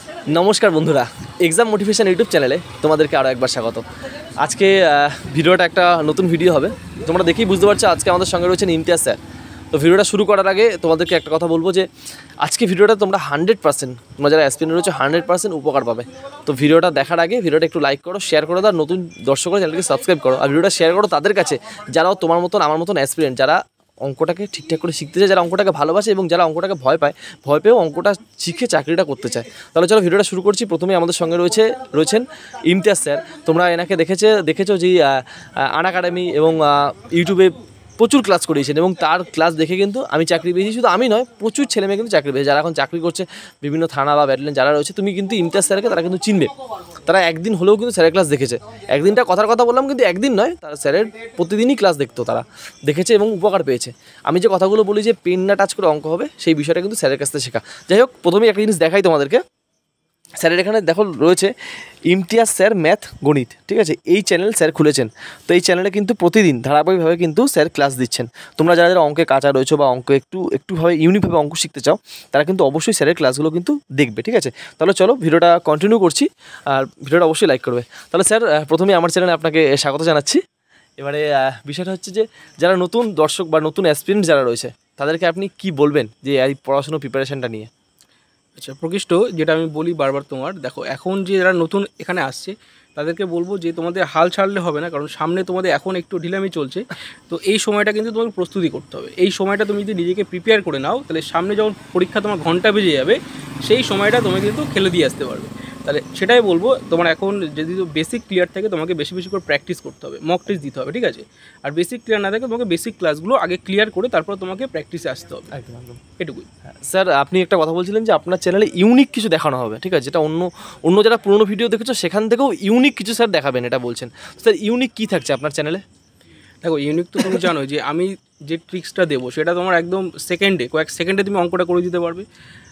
নমস্কার বন্ধুরা, exam motivation YouTube চ্যানেলে তোমাদেরকে আরও একবার স্বাগত। আজকে ভিডিওটা একটা নতুন ভিডিও হবে। তোমরা দেখেই বুঝতে পারছো আজকে আমাদের সঙ্গে রয়েছেন ইমতিয়াজ স্যার। তো ভিডিওটা শুরু করার আগে তোমাদেরকে একটা কথা বলবো যে আজকে ভিডিওটা তোমরা 100%, তোমরা যারা অ্যাসপিরেন্ট রয়েছে 100% উপকার পাবে। তো ভিডিওটা দেখার আগে ভিডিওটা একটু লাইক করো, শেয়ার করো, আর নতুন দর্শকরা চ্যানেলকে সাবস্ক্রাইব করো, আর ভিডিওটা শেয়ার করো তাদের কাছে যারাও তোমার মতন আমার মতন অ্যাসপিরেন্ট, যারা অঙ্কটাকে ঠিকঠাক করে শিখতে চায়, যারা অঙ্কটাকে ভালোবাসে এবং যারা অঙ্কটাকে ভয় পেয়েও অঙ্কটা শিখে চাকরিটা করতে চায়। তাহলে চলো ভিডিওটা শুরু করছি। প্রথমে আমাদের সঙ্গে রয়েছেন ইমতিয়াজ স্যার। তোমরা এনাকে দেখেছো যে আনএকাডেমি এবং ইউটিউবে প্রচুর ক্লাস করিয়েছেন এবং তার ক্লাস দেখে কিন্তু আমি চাকরি পেয়েছি। শুধু আমি নয়, প্রচুর ছেলেমেয়ে কিন্তু চাকরি পেয়েছে, যারা এখন চাকরি করছে বিভিন্ন থানা বা ব্যাটালিয়ন যারা রয়েছে। তুমি কিন্তু ইমতিয়াজ স্যারকে তারা কিন্তু চিনবে, তারা একদিন হলেও কিন্তু স্যারের ক্লাস দেখেছে। একদিনটা কথার কথা বললাম, কিন্তু একদিন নয়, তারা স্যারের প্রতিদিনই ক্লাস দেখতো, তারা দেখেছে এবং উপকার পেয়েছে। আমি যে কথাগুলো বলি যে পেন না টাচ করে অঙ্ক হবে, সেই বিষয়টা কিন্তু স্যারের কাছ থেকে শেখা। যাই হোক, প্রথমেই একটা জিনিস দেখাই তোমাদেরকে। স্যারের এখানে দেখো রয়েছে ইমতিয়াজ স্যার ম্যাথ গণিত, ঠিক আছে? এই চ্যানেল স্যার খুলেছেন। তো এই চ্যানেলে কিন্তু প্রতিদিন ধারাবাহিকভাবে কিন্তু স্যার ক্লাস দিচ্ছেন। তোমরা যারা যারা অঙ্কে কাঁচা রয়েছো বা অঙ্ক একটুভাবে ইউনিকভাবে অঙ্ক শিখতে চাও, তারা কিন্তু অবশ্যই স্যারের ক্লাসগুলো কিন্তু দেখবে, ঠিক আছে? তাহলে চলো ভিডিওটা কন্টিনিউ করছি, আর ভিডিওটা অবশ্যই লাইক করবে। তাহলে স্যার, প্রথমে আমার চ্যানেলে আপনাকে স্বাগত জানাচ্ছি। এবারে বিষয়টা হচ্ছে যে যারা নতুন দর্শক বা নতুন অ্যাসপিরেন্ট যারা রয়েছে, তাদেরকে আপনি কি বলবেন যে এই পড়াশোনার প্রিপারেশনটা নিয়ে? আচ্ছা প্রকৃষ্ট, যেটা আমি বলি বারবার, তোমার দেখো এখন যে যারা নতুন এখানে আসছে তাদেরকে বলবো যে তোমাদের হাল ছাড়লে হবে না, কারণ সামনে তোমাদের এখন একটু ঢিলামি চলছে। তো এই সময়টা কিন্তু তোমাকে প্রস্তুতি করতে হবে। এই সময়টা তুমি যদি নিজেকে প্রিপেয়ার করে নাও, তাহলে সামনে যখন পরীক্ষা তোমার ঘন্টা বেজে যাবে, সেই সময়টা তুমি কিন্তু খেলে দিয়ে আসতে পারবে। তাহলে সেটাই বলবো, তোমার এখন যদি বেসিক ক্লিয়ার থাকে তোমাকে বেশি বেশি করে প্র্যাকটিস করতে হবে, মক টেস্ট দিতে হবে, ঠিক আছে? আর বেসিক ক্লিয়ার না থাকে তোমাকে বেসিক ক্লাসগুলো আগে ক্লিয়ার করে তারপর তোমাকে প্র্যাকটিসে আসতে হবে। একদম একদম এটুকুই। স্যার, আপনি একটা কথা বলছিলেন যে আপনার চ্যানেলে ইউনিক কিছু দেখানো হবে, ঠিক আছে? যেটা অন্য যারা পুরোনো ভিডিও দেখেছো সেখান থেকেও ইউনিক কিছু স্যার দেখাবেন, এটা বলছেন। স্যার, ইউনিক কী থাকছে আপনার চ্যানেলে? দেখো, ইউনিক তো তুমি জানো যে আমি যে ট্রিক্সটা দেবো সেটা তোমার একদম কয়েক সেকেন্ডে তুমি অঙ্কটা করে দিতে পারবে।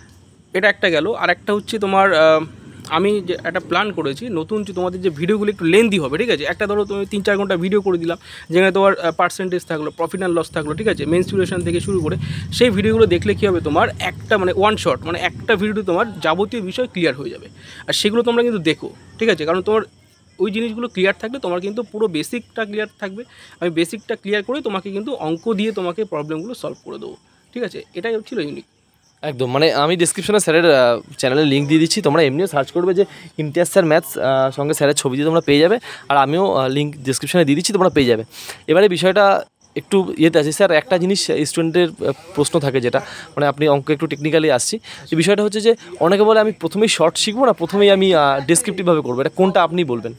এটা একটা গেল। আর একটা হচ্ছে তোমার আমি যে একটা প্ল্যান করেছি নতুন, যে তোমাদের যে ভিডিওগুলো একটু লেন্দি হবে, ঠিক আছে? একটা ধরো তুমি 3-4 ঘন্টা ভিডিও করে দিলাম, যেখানে তোমার পার্সেন্টেজ থাকলো, প্রফিট অ্যান্ড লস থাকলো, ঠিক আছে, মেনস্ট্রুয়েশন থেকে শুরু করে। সেই ভিডিওগুলো দেখলে কী হবে, তোমার একটা ওয়ান শট, একটা ভিডিও তোমার যাবতীয় বিষয় ক্লিয়ার হয়ে যাবে। আর সেগুলো তোমরা কিন্তু দেখো, ঠিক আছে? কারণ তোমার ওই জিনিসগুলো ক্লিয়ার থাকলে তোমার কিন্তু পুরো বেসিকটা ক্লিয়ার থাকবে। আমি বেসিকটা ক্লিয়ার করে তোমাকে কিন্তু অঙ্ক দিয়ে তোমাকে প্রবলেমগুলো সলভ করে দেবো, ঠিক আছে? এটাই হচ্ছিল ইউনিক। একদম, আমি ডিসক্রিপশনে স্যারের চ্যানেলের লিঙ্ক দিয়ে দিচ্ছি, তোমরা এমনিও সার্চ করবে যে ইমতিয়াজ স্যার ম্যাথস, সঙ্গে স্যারের ছবি দিয়ে তোমরা পেয়ে যাবে। আর আমিও লিঙ্ক ডিসক্রিপশনে দিয়ে দিচ্ছি, তোমরা পেয়ে যাবে। এবারে বিষয়টা একটু ইয়েতে আছে স্যার, একটা জিনিস স্টুডেন্টের প্রশ্ন থাকে, যেটা আপনি অঙ্ক একটু টেকনিক্যালি আসছি, যে বিষয়টা হচ্ছে যে অনেকে বলে আমি প্রথমেই শর্ট শিখবো না প্রথমেই আমি ডেসক্রিপটিভভাবে করবো, এটা কোনটা আপনি বলবেন?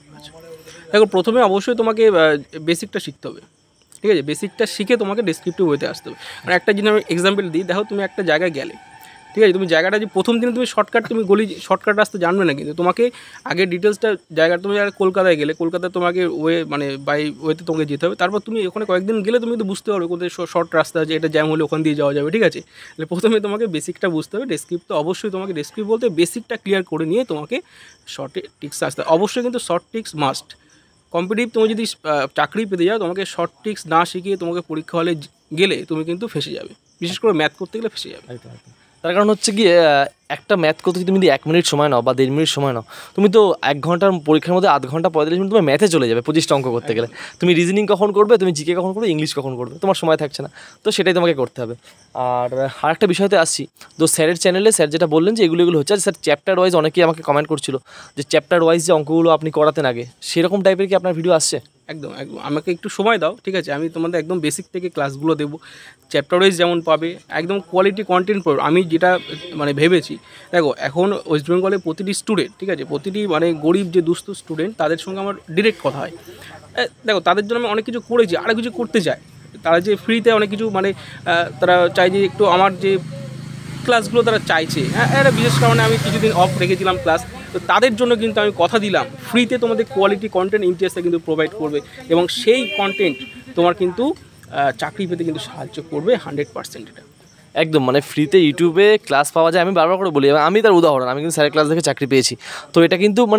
দেখো, প্রথমে অবশ্যই তোমাকে বেসিকটা শিখতে হবে, ঠিক আছে? বেসিকটা শিখে তোমাকে ডেসক্রিপটিভ ওয়েতে আসতে হবে। আর একটা জিনিস আমি এক্সাম্পল দিই, দেখো তুমি একটা জায়গায় গেলে, ঠিক আছে? তুমি জায়গাটা যে প্রথম দিনে তুমি শর্টকাট রাস্তা জানবে না, কিন্তু তোমাকে আগে ডিটেলসটা তুমি কলকাতায় গেলে, কলকাতায় তোমাকে বাই ওয়েতে তোমাকে যেতে হবে। তারপর তুমি ওখানে কয়েকদিন গেলে তুমি কিন্তু বুঝতে পারবে কোথায় শর্ট রাস্তা আছে, এটা জ্যাম হলে ওখান দিয়ে যাওয়া যাবে, ঠিক আছে? তাহলে প্রথমে তোমাকে বেসিকটা বুঝতে হবে। ডেসক্রিপ্ট অবশ্যই তোমাকে ডেসক্রিপ্ট বলতে বেসিকটা ক্লিয়ার করে নিয়ে তোমাকে শর্টে টিক্স আসতে হবে। অবশ্যই কিন্তু শর্ট টিক্স মাস্ট। কম্পিটিটিভ তুমি যদি চাকরি পেতে যাও, তোমাকে শর্ট ট্রিক্স না শিখিয়ে তোমাকে পরীক্ষা হলে গেলে তুমি কিন্তু ফেসে যাবে, বিশেষ করে ম্যাথ করতে গেলে ফেসে যাবে। তার কারণ হচ্ছে গিয়ে একটা ম্যাথ করতে তুমি যদি 1 মিনিট সময় নাও বা 1.5 মিনিট সময় নাও, তুমি তো 1 ঘন্টার পরীক্ষার মধ্যে 0.5 ঘন্টা 45 মিনিট তোমার ম্যাথে চলে যাবে 25টা অঙ্ক করতে গেলে। তুমি রিজনিং কখন করবে, তুমি জিকে কখন করবে, ইংলিশ কখন করবে, তোমার সময় থাকছে না। তো সেটাই তোমাকে করতে হবে। আর আরেকটা বিষয়তে আসছি, তো স্যারের চ্যানেলে স্যার যেটা বললেন যে এগুলো হচ্ছে, স্যার চ্যাপ্টার ওয়াইজ অনেকেই আমাকে কমেন্ট করছিল যে চ্যাপ্টার ওয়াইজ যে অঙ্কগুলো আপনি করাতেন আগে, সেরকম টাইপের কি আপনার ভিডিও আসছে? একদম একদম, আমাকে একটু সময় দাও, ঠিক আছে? আমি তোমাদের একদম বেসিক থেকে ক্লাসগুলো দেবো। চ্যাপ্টার ওয়াইজ যেমন পাবে, একদম কোয়ালিটি কন্টেন্ট পাবে। আমি যেটা ভেবেছি, দেখো এখন ওয়েস্ট বেঙ্গলে প্রতিটি স্টুডেন্ট, ঠিক আছে, প্রতিটি গরিব যে দুস্থ স্টুডেন্ট, তাদের সঙ্গে আমার ডিরেক্ট কথা হয়। দেখো, তাদের জন্য আমি অনেক কিছু করেছি, আরও কিছু করতে চাই। তারা যে ফ্রিতে অনেক কিছু তারা চাই যে একটু আমার যে ক্লাসগুলো তারা চাইছে, হ্যাঁ, একটা বিশেষ কারণে আমি কিছুদিন অফ রেখেছিলাম ক্লাস। তো তাদের জন্য কিন্তু আমি কথা দিলাম, ফ্রিতে তোমাদের কোয়ালিটি কন্টেন্ট ইমতিয়াজটা কিন্তু প্রোভাইড করবে, এবং সেই কন্টেন্ট তোমার কিন্তু চাকরি পেতে কিন্তু সাহায্য করবে 100%। এটা একদম, ফ্রিতে ইউটিউবে ক্লাস পাওয়া যায়, আমি বারবার করে বলি, এবং আমি তার উদাহরণ, আমি কিন্তু স্যারের ক্লাস দেখে চাকরি পেয়েছি। তো এটা কিন্তু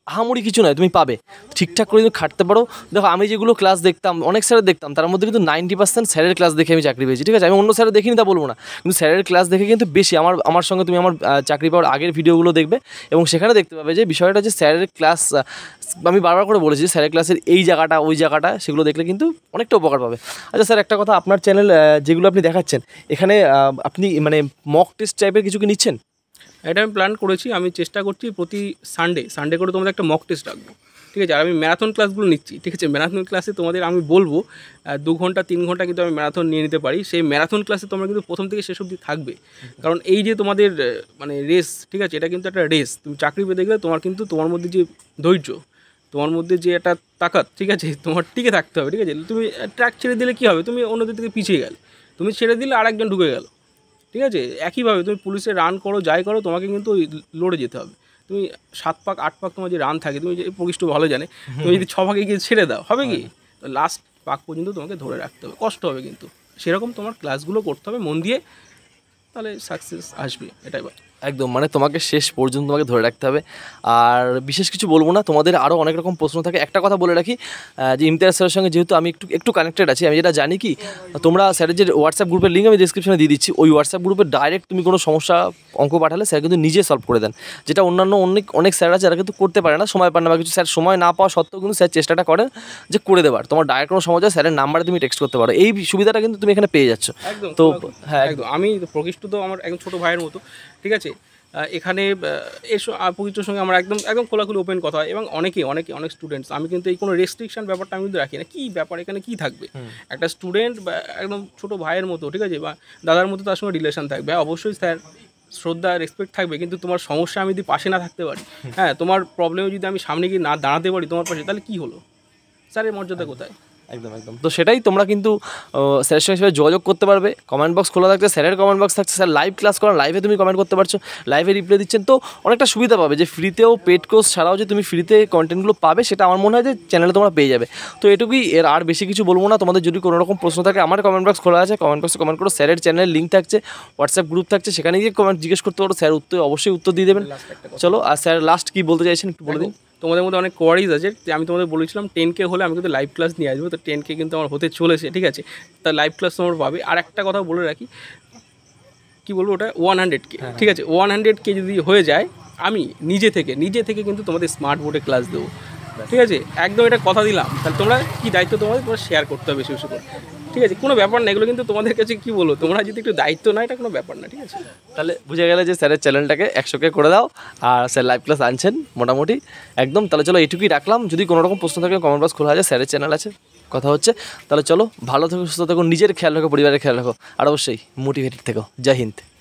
আহামরি কিছু নয়, তুমি পাবে ঠিকঠাক করে যদি খাটতে পারো। দেখো আমি যেগুলো ক্লাস দেখতাম, অনেক স্যারের দেখতাম, তার মধ্যে কিন্তু 90% স্যারের ক্লাস দেখে আমি চাকরি পেয়েছি, ঠিক আছে। আমি অন্য স্যারের দেখিনি তা বলবো না, কিন্তু স্যারের ক্লাস দেখে কিন্তু বেশি আমার সঙ্গে তুমি আমার চাকরি পাওয়ার আগের ভিডিওগুলো দেখবে এবং সেখানে দেখতে পাবে যে বিষয়টা যে স্যারের ক্লাস, আমি বারবার করে বলেছি স্যারের ক্লাসের এই জায়গাটা ওই জায়গাটা, সেগুলো দেখলে কিন্তু অনেকটা উপকার পাবে। আচ্ছা স্যার, একটা কথা, আপনার চ্যানেল যেগুলো আপনি দেখাচ্ছেন এখানে আপনি মানে মক টেস্ট টাইপের কিছু কি নিচ্ছেন? এটা আমি প্ল্যান করেছি, আমি চেষ্টা করছি প্রতি সানডে করে তোমাদের একটা মক টেস্ট রাখবো, ঠিক আছে। আর আমি ম্যারাথন ক্লাসগুলো নিচ্ছি, ঠিক আছে। ম্যারাথন ক্লাসে তোমাদের আমি বলবো 2 ঘন্টা 3 ঘন্টা কিন্তু আমি ম্যারাথন নিয়ে নিতে পারি। সেই ম্যারাথন ক্লাসে তোমরা কিন্তু প্রথম থেকে শেষ অবধি থাকবে, কারণ এই যে তোমাদের মানে রেস, ঠিক আছে, এটা কিন্তু একটা রেস। তুমি চাকরি পেতে গেলে তোমার কিন্তু তোমার মধ্যে যে ধৈর্য, তোমার মধ্যে যে একটা তাকাত, ঠিক আছে, তোমার টিকে থাকতে হবে, ঠিক আছে। তুমি ট্র্যাক ছেড়ে দিলে কী হবে, তুমি অন্যদের থেকে পিছিয়ে গেলে, তুমি ছেড়ে দিলে আরেকজন ঢুকে গেল, ঠিক আছে। একইভাবে তুমি পুলিশে রান করো, যাই করো, তোমাকে কিন্তু ওই লড়ে যেতে হবে। তুমি 7 পাক 8 পাক তোমার যে রান থাকে, তুমি যে প্রকৃষ্ট ভালো জানে, তুমি যদি 6 ভাগে গিয়ে ছেড়ে দাও, হবে কি, তো লাস্ট পাক পর্যন্ত তোমাকে ধরে রাখতে হবে, কষ্ট হবে কিন্তু। সেরকম তোমার ক্লাসগুলো করতে হবে মন দিয়ে, তাহলে সাকসেস আসবে, এটাই বল। একদম, মানে তোমাকে শেষ পর্যন্ত তোমাকে ধরে রাখতে হবে। আর বিশেষ কিছু বলবো না, তোমাদের আরও অনেক রকম প্রশ্ন থাকে। একটা কথা বলে রাখি, যে ইমতিয়াজ স্যারের সঙ্গে যেহেতু আমি একটু কানেক্টেড আছি, আমি যেটা জানি কি, তোমরা স্যারের যে হোয়াটসঅ্যাপ গ্রুপের লিঙ্ক আমি ডিসক্রিপশনে দিয়ে দিচ্ছি, ওই হোয়াটসঅ্যাপ গ্রুপে ডাইরেক্ট তুমি কোনো সমস্যা অঙ্ক পাঠালে স্যার কিন্তু নিজে সলভ করে দেন, যেটা অন্যান্য অনেক স্যার আছে যারা কিন্তু করতে পারে না, সময় পায় না বা কিছু। স্যার সময় না পাওয়া সত্ত্বেও কিন্তু স্যার চেষ্টাটা করেন যে করে দেওয়ার। তোমার ডাইরেক্ট কোনো সমস্যা স্যারের নাম্বারে তুমি টেক্সট করতে পারো, এই সুবিধাটা কিন্তু তুমি এখানে পেয়ে যাচ্ছ। একদম, তো হ্যাঁ, একদম। আমি প্রকৃষ্ট তো আমার একদম ছোটো ভাইয়ের মতো, ঠিক আছে। এখানে প্রকৃতির সঙ্গে আমার একদম খোলাখুলি ওপেন কথা হয়, এবং অনেক স্টুডেন্টস, আমি কিন্তু এই কোনো রেস্ট্রিকশন ব্যাপারটা আমি কিন্তু রাখি না। কী ব্যাপার, এখানে কী থাকবে, একটা স্টুডেন্ট বা একদম ছোটো ভাইয়ের মতো, ঠিক আছে, বা দাদার মতো তার সঙ্গে রিলেশন থাকবে। অবশ্যই স্যার শ্রদ্ধা রেসপেক্ট থাকবে, কিন্তু তোমার সমস্যা আমি যদি পাশে না থাকতে পারি, হ্যাঁ, তোমার প্রবলেমে যদি আমি সামনে গিয়ে না দাঁড়াতে পারি তোমার পাশে, তাহলে কী হলো, স্যারের মর্যাদা কোথায়? একদম। তো সেটাই, তোমরা কিন্তু স্যারের সঙ্গে হিসেবে যোগাযোগ করতে পারবে। কমেন্ট বক্স খোলা থাকছে, স্যারের কমেন্ট বক্স থাকছে, স্যার লাইভ ক্লাস করেন, লাইভে তুমি কমেন্ট করতে পারছো, লাইভে রিপ্লাই দিচ্ছেন। তো অনেকটা সুবিধা পাবে, যে ফ্রিতেও পেড কোর্স ছাড়াও যে তুমি ফ্রিতে কন্টেন্টগুলো পাবে, সেটা আমার মনে হয় যে চ্যানেলে তোমরা পেয়ে যাবে। তো এটুকুই, এর আর বেশি কিছু বলবো না। তোমাদের যদি কোনো রকম প্রশ্ন থাকে, আমার কমেন্ট বক্স খোলা আছে, কমেন্ট বক্সে কমেন্ট করো। স্যারের চ্যানেলের লিঙ্ক থাকছে, হোয়াটসঅ্যাপ গ্রুপ থাকছে, সেখানে গিয়ে কমেন্ট জিজ্ঞেস করতে পারো, স্যার অবশ্যই উত্তর দিয়ে দেবেন। চলো, আর স্যার লাস্ট কী বলতে চাইছেন একটু বলে দিন। তোমাদের মধ্যে অনেক কোয়ারিজ আছে, আমি তোমাদের বলেছিলাম 10K হলে আমি কিন্তু লাইভ ক্লাস নিয়ে আসবো। তো 10K কিন্তু আমার হতে চলেছে, ঠিক আছে। তা লাইভ ক্লাস তোমার পাবে। আর একটা কথা বলে রাখি, কি বলবো, ওটা 100K, ঠিক আছে। 100K যদি হয়ে যায়, আমি নিজে থেকে কিন্তু তোমাদের স্মার্ট বোর্ডে ক্লাস দেবো, ঠিক আছে। একদম এটা কথা দিলাম। তাহলে তোমরা কি দায়িত্ব, তোমাদের তোমরা শেয়ার করতে হবে বেশি বেশি করে, ঠিক আছে। কোনো ব্যাপার না, এগুলো কিন্তু তোমাদের কাছে কি বলবো, তোমরা যদি একটু দায়িত্ব না, এটা কোনো ব্যাপার না, ঠিক আছে। তাহলে বুঝে গেলে যে স্যারের চ্যানেলটাকে 100K করে দাও, আর স্যার লাইভ ক্লাস আনছেন মোটামুটি একদম। তাহলে চলো, এইটুকুই রাখলাম। যদি কোনো রকম প্রশ্ন থাকে কমেন্ট বক্স খোলা আছে, স্যারের চ্যানেল আছে, কথা হচ্ছে। তাহলে চলো, ভালো থেকো, সুস্থ থেকো, নিজের খেয়াল রাখো, পরিবারের খেয়াল রাখো, আর অবশ্যই মোটিভেটেড থেকো। জয় হিন্দ।